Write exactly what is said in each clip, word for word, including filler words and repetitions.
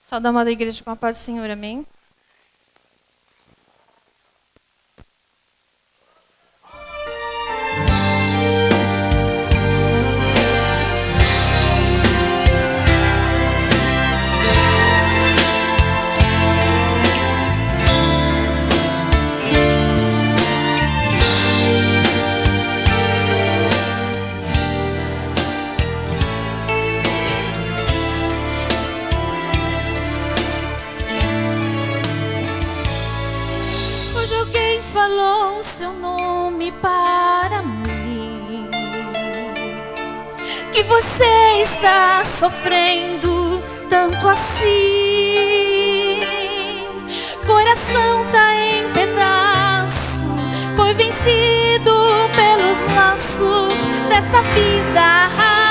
Só da amada igreja com a paz do Senhor, amém? Falou seu nome para mim, que você está sofrendo tanto assim. Coração tá em pedaço, foi vencido pelos laços desta vida.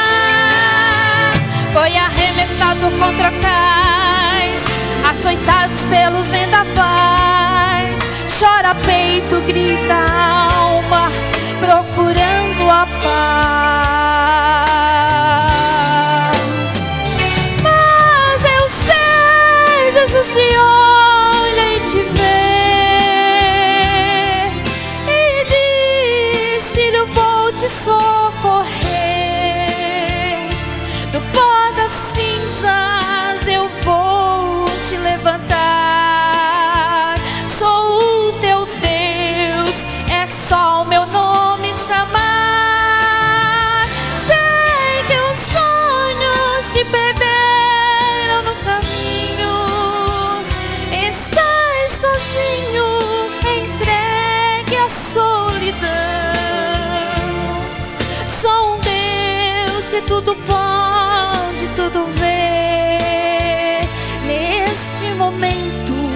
Foi arremessado contra cais, açoitados pelos vendavais. Chora peito, grita alma, procurando a paz. Mas eu sei, Jesus te olha e te vê e diz: filho, vou te socorrer. Do pó das cinzas eu vou te levantar. Só o meu nome chamar. Sei que os sonhos se perderam no caminho. Estás sozinho, entregue à solidão. Sou um Deus que tudo pode, tudo vê. Neste momento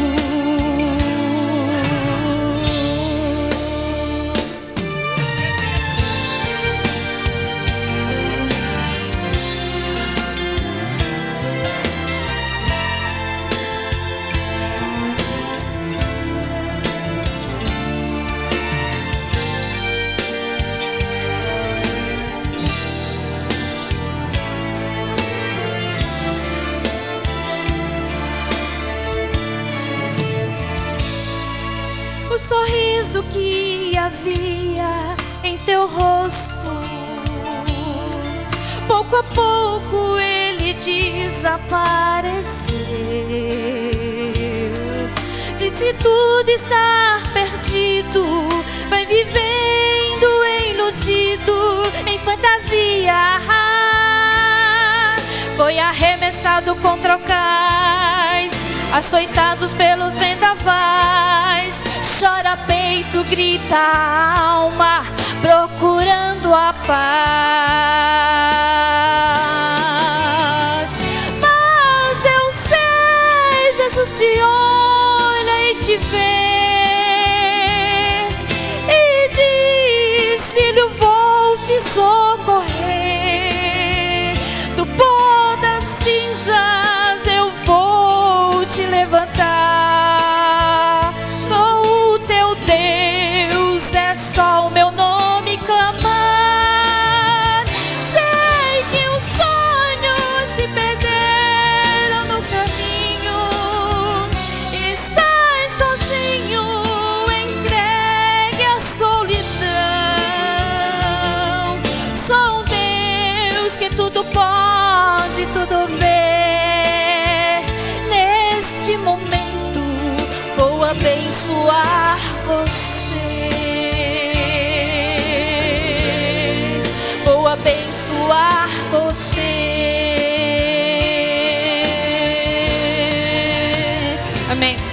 o sorriso que havia em teu rosto, pouco a pouco ele desapareceu. De se tudo estar perdido, vai vivendo iludido em fantasia. Foi arremessado contra o cais, açoitados pelos vendavais. Chora peito, grita alma, procurando a paz. Mas eu sei, Jesus te olha e te vê e diz: filho, vou te socorrer. Do pó das cinzas eu vou te levantar. Sou o teu Deus, é só o meu nome clamar. Sei que os sonhos se perderam no caminho. Estás sozinho, entregue à solidão. Sou um Deus que tudo pode, tudo vê. Neste momento vou abençoar você. Vou abençoar você. Amém.